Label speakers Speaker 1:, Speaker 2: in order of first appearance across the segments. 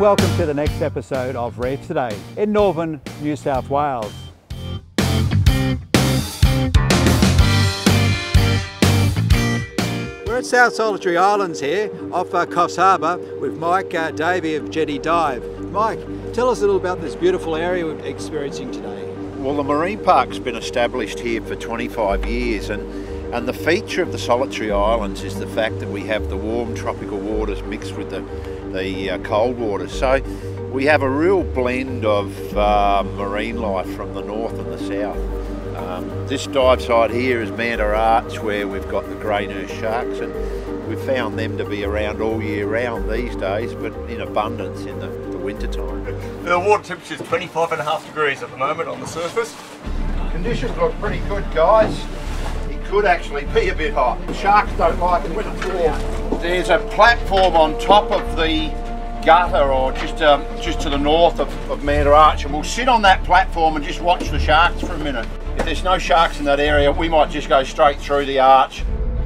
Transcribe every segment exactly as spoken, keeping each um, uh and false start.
Speaker 1: welcome to the next episode of Reef Today in Northern New South Wales. We're at South Solitary Islands here off uh, Coffs Harbour with Mike uh, Davey of Jetty Dive. Mike, tell us a little about this beautiful area we're experiencing today.
Speaker 2: Well, the marine park's been established here for twenty-five years, and, and the feature of the Solitary Islands is the fact that we have the warm tropical waters mixed with the, the uh, cold waters. So we have a real blend of uh, marine life from the north and the south. Um, this dive site here is Manta Arch, where we've got the grey nurse sharks, and we've found them to be around all year round these days, but in abundance in the, the winter time.
Speaker 3: The water temperature is twenty-five and a half degrees at the moment on the surface.
Speaker 2: Conditions look pretty good, guys. It could actually be a bit hot. Sharks don't like it when it's warm. There's a platform on top of the gutter, or just um, just to the north of, of Manta Arch, and we'll sit on that platform and just watch the sharks for a minute. If there's no sharks in that area, we might just go straight through the arch.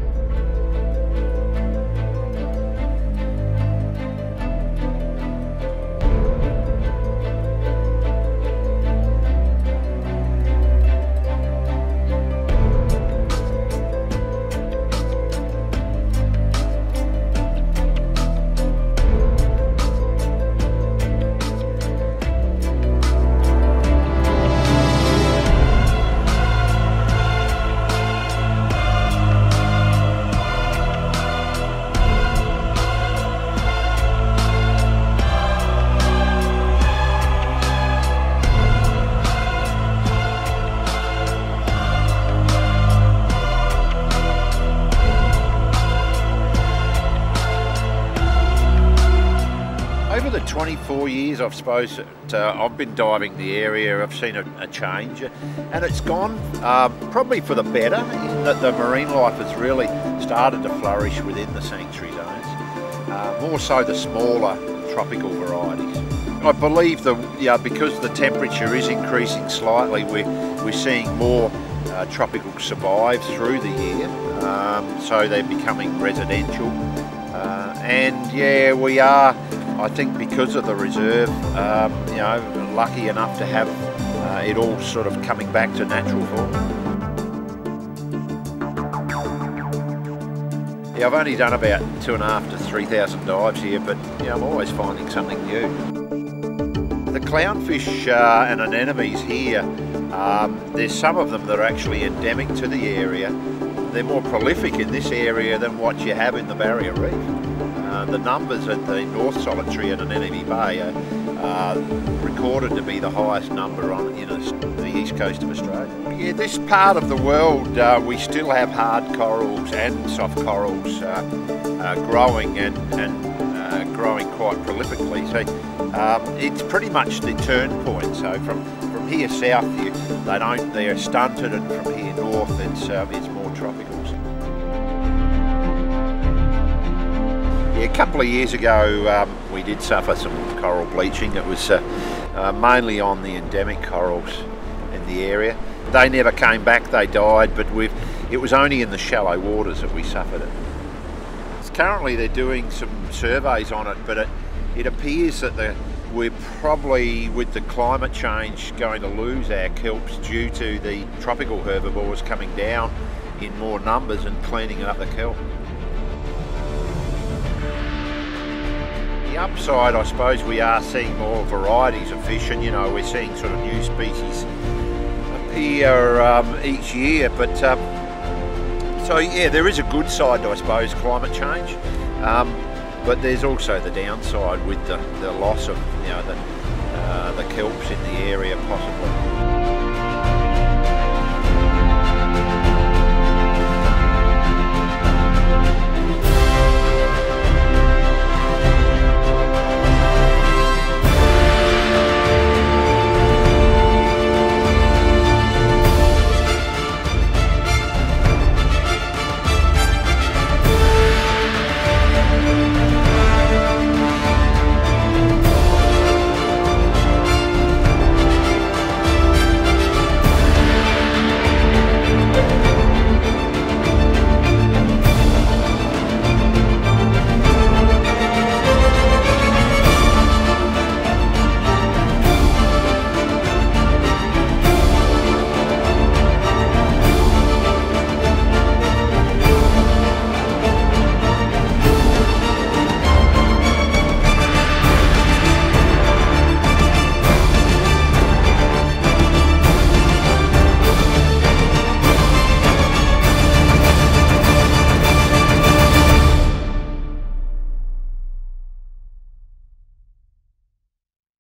Speaker 2: Over the twenty-four years, I suppose, that, uh, I've been diving the area, I've seen a, a change, and it's gone uh, probably for the better, in that the marine life has really started to flourish within the sanctuary zones, uh, more so the smaller tropical varieties. I believe that, yeah, because the temperature is increasing slightly, we're, we're seeing more uh, tropical survive through the year, um, so they're becoming residential, uh, and yeah, we are, I think, because of the reserve, um, you know, lucky enough to have uh, it all sort of coming back to natural form. Yeah, I've only done about two and a half to three thousand dives here, but you know, I'm always finding something new. The clownfish uh, and anemones here, um, there's some of them that are actually endemic to the area. They're more prolific in this area than what you have in the Barrier Reef. Uh, the numbers at the North Solitary and Anemone Bay are uh, recorded to be the highest number on in a, the east coast of Australia. Yeah, this part of the world, uh, we still have hard corals and soft corals uh, uh, growing and, and uh, growing quite prolifically. So um, it's pretty much the turn point. So from from here south, you, they don't they're stunted, and from here north, it's uh, it's more tropical. A couple of years ago, um, we did suffer some coral bleaching. It was uh, uh, mainly on the endemic corals in the area. They never came back, they died, but we've, it was only in the shallow waters that we suffered it. Currently they're doing some surveys on it, but it, it appears that the, we're probably, with the climate change, going to lose our kelps due to the tropical herbivores coming down in more numbers and cleaning up the kelp. The upside, I suppose, we are seeing more varieties of fish, and you know, we're seeing sort of new species appear um, each year, but um, so yeah, there is a good side, I suppose, climate change, um, but there's also the downside with the, the loss of, you know, the, uh, the kelps in the area possibly.